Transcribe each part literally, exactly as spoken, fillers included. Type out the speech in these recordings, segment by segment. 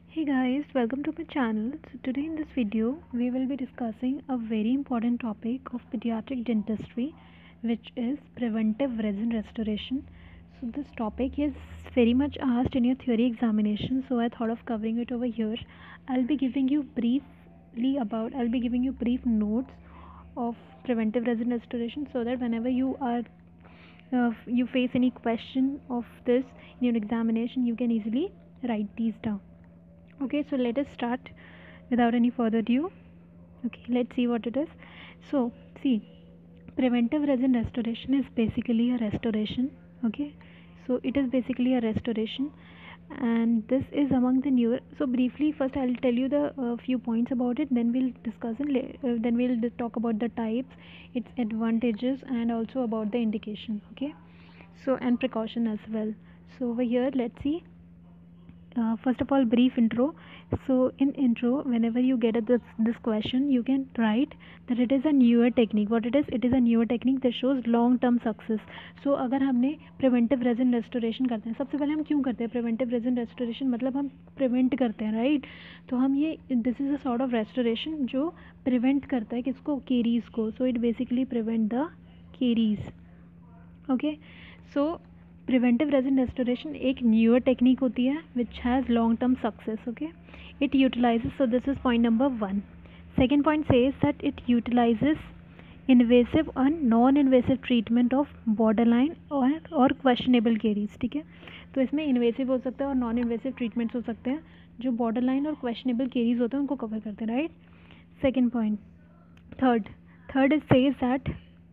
Hey guys, welcome to my channel. So today in this video, we will be discussing a very important topic of pediatric dentistry, which is preventive resin restoration. So this topic is very much asked in your theory examination, so I thought of covering it over here. I'll be giving you briefly about I'll be giving you brief notes of preventive resin restoration so that whenever you are uh, you face any question of this in your examination, you can easily write these down. Okay, so let us start without any further ado. Okay, let's see what it is. So see, preventive resin restoration is basically a restoration. Okay, so it is basically a restoration, and this is among the newer. So briefly, first I'll tell you the uh, few points about it, then we'll discuss it, uh, then we'll talk about the types, its advantages, and also about the indication. Okay, so and precaution as well. So over here, let's see. Uh, first of all, brief intro. So in intro, whenever you get a, this this question, you can write that it is a newer technique. What it is? It is a newer technique that shows long term success. So अगर हमने preventive resin restoration करते हैं, सबसे पहले हम क्यों करते हैं preventive resin restoration? मतलब हम prevent करते हैं, right? तो हम ये this is a sort of restoration जो prevent करता है किसको? caries को. So it basically prevent the caries. Okay, so preventive resin restoration एक newer technique होती है which has long term success. Okay, it utilizes, so this is point number one. Second point says that it utilizes invasive and non-invasive treatment of borderline और और questionable caries. ठीक है, तो इसमें invasive हो सकता है और non-invasive treatments हो सकते हैं जो borderline और questionable caries होते हैं उनको cover करते हैं, right? Second point. Third, third it says that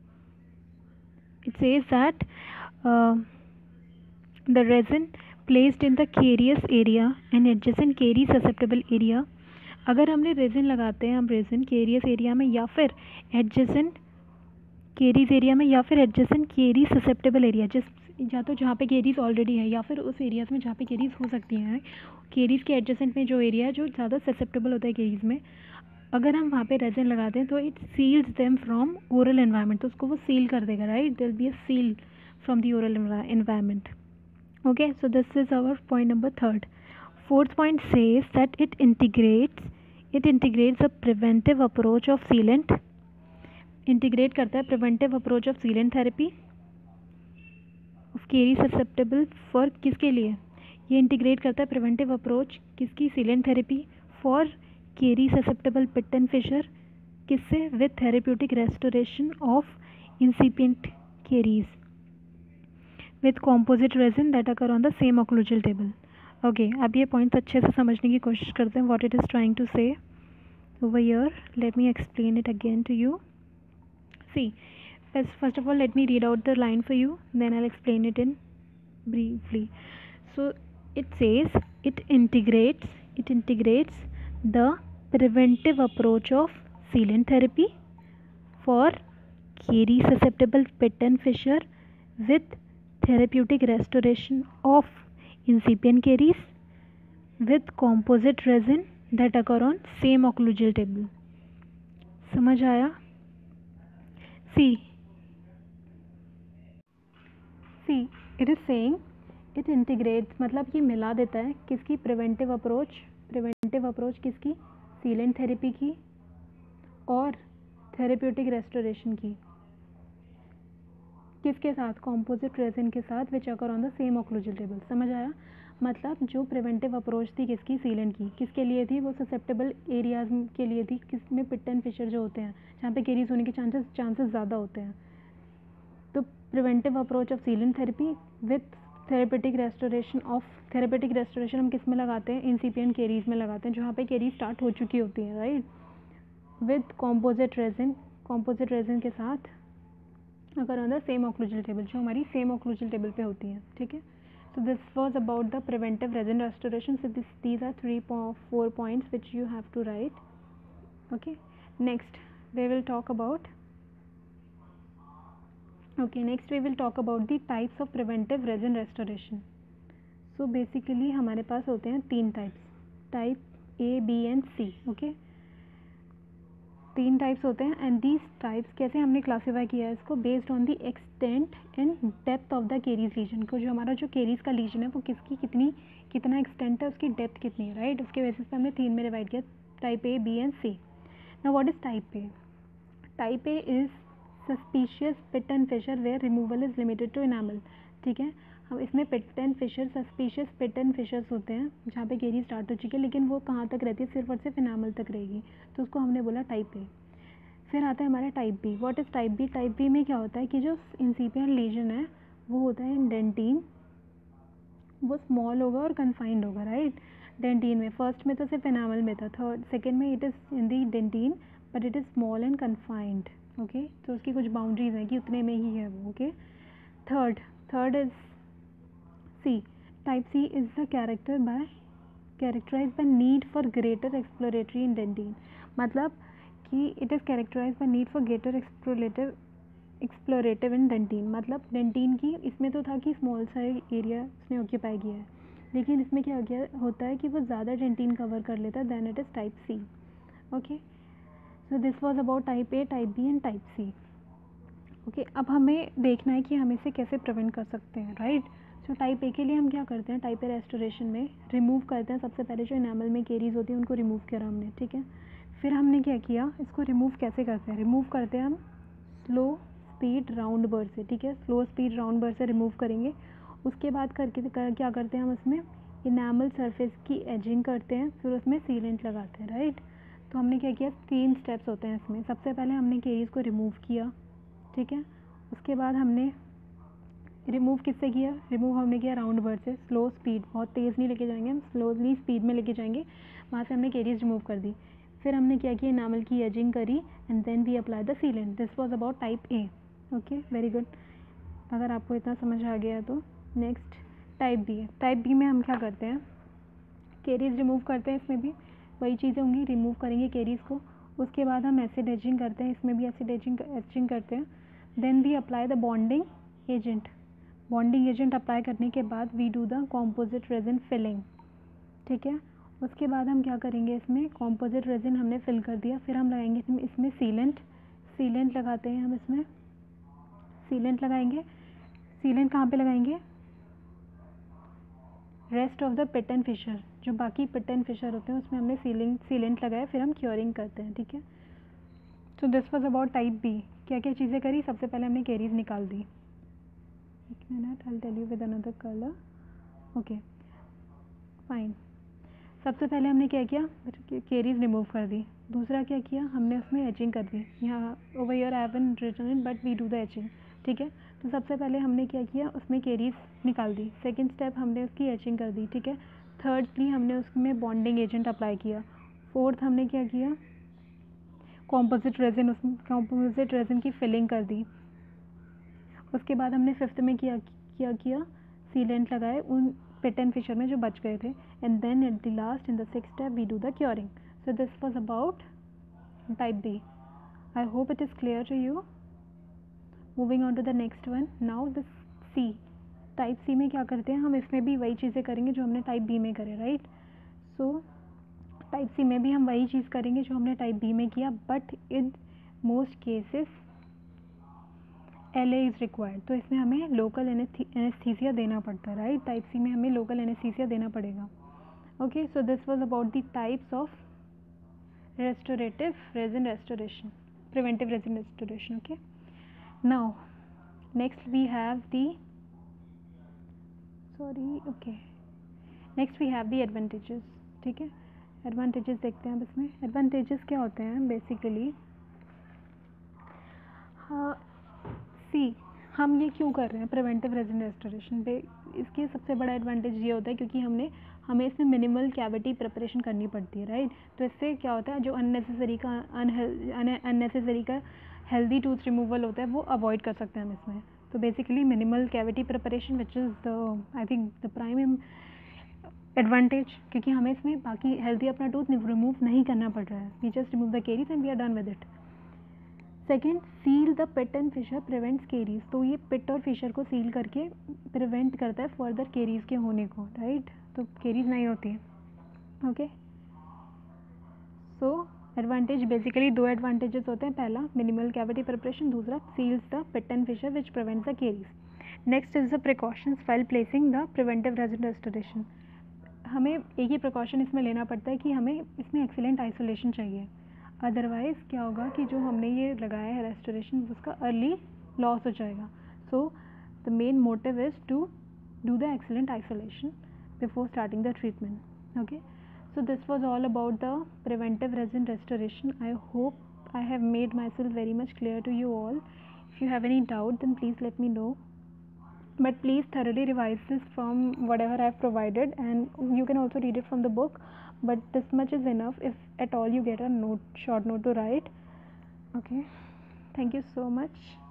it says that uh, the resin placed in the carious area and adjacent caries susceptible area. अगर हमने रेजिन लगाते हैं हम रेजिन केरियस एरिया में या फिर एडजेसेंट केरीज एरिया में या फिर एडजेसेंट केरीज ससेप्टेबल एरिया, जिस या तो जहाँ पे केरीज ऑलरेडी है या फिर उस एरियाज में जहाँ पे केरीज हो सकती हैं, केरीज के एडजेसेंट में जो एरिया है जो ज़्यादा ससेप्टेबल होता है केरीज में, अगर हम वहाँ पे रेजिन लगाते हैं तो it seals them from oral environment, तो उसको वो सील कर देगा, right? There will be a seal from the oral environment. Okay, so this is our point number third. Fourth point says that it integrates it integrates a preventive approach of sealant. Integrate करता है preventive approach of sealant therapy of caries susceptible for किसके लिए? ये integrate करता है preventive approach किसकी? sealant therapy for caries susceptible pit and fissure. किससे? with therapeutic restoration of incipient caries with composite resin that occur on the same occlusal table. Okay, अब ये points अच्छे से समझने की कोशिश करते हैं what it is trying to say over here. Let me explain it again to you. See, first, first of all, let me read out the line for you, then I'll explain it in briefly. So it says it integrates it integrates the preventive approach of sealant therapy for caries susceptible pit and fissure with therapeutic restoration of incipient caries with composite resin that occur on same occlusal table. समझ आया? See, see, it is saying it integrates, मतलब ये मिला देता है किसकी? preventive approach preventive approach किसकी? sealant therapy की और therapeutic restoration की. किसके साथ? कॉम्पोजिट रेजिन के साथ which occur on the same occlusal table. समझ आया? मतलब जो प्रिवेंटिव अप्रोच थी किसकी? सीलेंट की. किसके लिए थी? वो ससेप्टेबल एरियाज के लिए थी, किसमें? पिट एंड फिशर जो होते हैं, जहाँ पे केरीज होने के चांसेस चांसेस ज़्यादा होते हैं. तो preventive approach of sealant therapy with therapeutic restoration of therapeutic restoration हम किस में लगाते हैं? इंसिपिएंट केरीज में लगाते हैं, जहाँ पे केरीज स्टार्ट हो चुकी होती हैं, right? With composite resin composite resin के साथ अगर on the same occlusal table, जो हमारी सेम ऑक्लूजल टेबल पे होती हैं. ठीक है, so this was about the preventive resin restoration. So this, these are three four points which you have to write. Okay, next we will talk about okay next we will talk about the types of preventive resin restoration. So basically हमारे पास होते हैं तीन types, type A, B and C. okay, तीन types होते हैं. And these types कैसे हमने classify किया है इसको? Based on the extent and depth of the caries lesion को, जो हमारा जो केरीज का लीजन है वो किसकी कितनी कितना एक्सटेंट है, उसकी डेप्थ कितनी है, राइट। उसके बेसिस पे हमने तीन में डिवाइड किया, type A, B and C. Now what is type A? Type A is suspicious pit and fissure where removal is limited to enamel, ठीक है। हम इसमें pit and fissure, suspicious pit and fissures होते हैं जहाँ पे केरी start हो चुकी है, लेकिन वो कहाँ तक रहती है, सिर्फ और सिर्फ इनामल तक रहेगी, तो उसको हमने बोला टाइप ए। फिर आता है हमारा type B. What is type B? Type B में क्या होता है कि जो इंसिपिएंट लीजन है वो होता है इन डेंटिन, वो स्मॉल होगा और कन्फाइंड होगा, राइट। डेंटिन में फर्स्ट में तो सिर्फ एनामल में था, थर्ड सेकेंड में it is in the dentin but it is small and confined, okay. तो उसकी कुछ बाउंड्रीज हैं कि उतने में ही है वो, okay. Third third is C. Type C is the character by characterize by need for greater exploratory in dentin, मतलब कि it is characterize by need for greater explorative explorative in dentin, मतलब डेंटिन की इसमें तो था कि small सा area उसने ऑक्यूपाई किया है, लेकिन इसमें क्या गया होता है कि वो ज़्यादा डेंटिन कवर कर लेता है, then it is type C, okay. So this was about type A, type B and type C, okay. अब हमें देखना है कि हम इसे कैसे प्रिवेंट कर सकते हैं, राइट। सो टाइप ए के लिए हम क्या करते हैं, टाइप ए रेस्टोरेशन में रिमूव करते हैं सबसे पहले जो एनामल में केरीज होती है उनको रिमूव करा हमने, ठीक है। फिर हमने क्या किया, इसको रिमूव कैसे करते हैं, रिमूव करते हैं हम स्लो स्पीड राउंड बर्ड से, ठीक है। स्लो स्पीड राउंड बर्ड से रिमूव करेंगे। उसके बाद करके कर, क्या करते हैं हम उसमें इनामल सरफेस की एजिंग करते हैं, फिर उसमें सीलेंट लगाते हैं, राइट। तो हमने क्या किया, तीन स्टेप्स होते हैं इसमें। सबसे पहले हमने केरीज को रिमूव किया, ठीक है। उसके बाद हमने रिमूव किससे किया, रिमूव हमने किया राउंड बर्ड से, स्लो स्पीड, बहुत तेज़ नहीं लेके जाएंगे हम, स्लोली स्पीड में लेके जाएंगे, वहाँ से हमने केरीज रिमूव कर दी। फिर हमने क्या किया, इनामल की एजिंग करी and then we apply the sealant. This was about type A, okay, very good. अगर आपको इतना समझ आ गया तो नेक्स्ट टाइप बी है। टाइप बी में हम क्या करते हैं, केरीज रिमूव करते हैं, इसमें भी वही चीज़ें होंगी, रिमूव करेंगे केरीज को। उसके बाद हम एसिड एजिंग करते हैं, इसमें भी एसिड एजिंग एजिंग करते हैं। Then we apply the bonding agent. Bonding agent apply करने के बाद we do the composite resin filling, ठीक है। उसके बाद हम क्या करेंगे, इसमें कॉम्पोजिट रेजिन हमने फिल कर दिया, फिर हम लगाएंगे इसमें इसमें सीलेंट। सीलेंट लगाते हैं हम, इसमें सीलेंट लगाएंगे। सीलेंट कहाँ पे लगाएंगे, rest of the pit and fissure, जो बाकी पिट एंड फिशर होते हैं उसमें हमने सीलिंग सीलेंट लगाया, फिर हम क्योरिंग करते हैं, ठीक है। So this was about type B. क्या क्या चीज़ें करी, सबसे पहले हमने केरीज निकाल दी, एक minute, I tell you with another colour, okay fine. सबसे पहले हमने क्या किया, केरीज रिमूव कर दी। दूसरा क्या किया, हमने उसमें एचिंग कर दी, यहाँ over here I haven't written it but we do the etching, ठीक है। तो सबसे पहले हमने क्या किया, उसमें केरीज निकाल दी। सेकंड स्टेप हमने उसकी एचिंग कर दी, ठीक है। थर्डली हमने उसमें बॉन्डिंग एजेंट अप्लाई किया। फोर्थ हमने क्या किया, कॉम्पोजिट रेजिन, उसमें कॉम्पोजिट रेजिन की फिलिंग कर दी। उसके बाद हमने फिफ्थ में किया क्या किया, सीलेंट लगाए उन पिट एंड फिशर में जो बच गए थे, and then at the last in the sixth step we do the curing. So this was about type B. I hope it is clear to you. Moving on to the next one, now the C. Type C में क्या करते हैं हम, इसमें भी वही चीज़ें करेंगे जो हमने टाइप बी में करे, राइट। सो टाइप सी में भी हम वही चीज़ करेंगे जो हमने टाइप बी में किया, but in most cases L A is required. तो इसमें हमें लोकल एनेस्थीसिया देना पड़ता है, राइट। टाइप सी में हमें लोकल एनेस्थीसिया देना पड़ेगा, okay. So this was about the types of restorative resin restoration, preventive resin restoration, okay. Now next we have the sorry okay next we have the advantages, ठीक है। advantages देखते हैं अब इसमें। advantages क्या होते हैं बेसिकली, हाँ सी हम ये क्यों कर रहे हैं प्रिवेंटिव रेजिन रेस्टोरेशन पे, इसके सबसे बड़ा एडवांटेज ये होता है क्योंकि हमने हमें इसमें मिनिमल कैविटी प्रिपरेशन करनी पड़ती है, राइट। तो इससे क्या होता है, जो अननेसेसरी का अननेसेसरी का हेल्दी टूथ रिमूवल होता है वो अवॉइड कर सकते हैं हम इसमें। तो basically minimal cavity preparation which is the I think the prime advantage, क्योंकि हमें इसमें बाकी हेल्दी अपना टूथ रिमूव नहीं करना पड़ रहा है, we just remove the caries and we are done with it. Second, seal the pit and fissure prevents caries. तो ये पिट और फिशर को सील करके प्रिवेंट करता है फर्दर केरीज के होने को, राइट। तो केरीज नहीं होती है, ओके। सो एडवांटेज बेसिकली दो एडवांटेजेस होते हैं, पहला मिनिमल कैविटी प्रिपरेशन, दूसरा seals the pit and fissure which prevents the caries. Next is the precautions while placing the preventive resin restoration. हमें एक ही प्रिकॉशन इसमें लेना पड़ता है कि हमें इसमें एक्सीलेंट आइसोलेशन चाहिए, अदरवाइज़ क्या होगा कि जो हमने ये लगाया है रेस्टोरेशन उसका अर्ली लॉस हो जाएगा. So the main motive is to do the excellent isolation before starting the treatment. Okay, so this was all about the preventive resin restoration. I hope I have made myself very much clear to you all. If you have any doubt, then please let me know, but please thoroughly revise this from whatever I have provided, and you can also read it from the book, but this much is enough if at all you get a note, short note to write. Okay, thank you so much.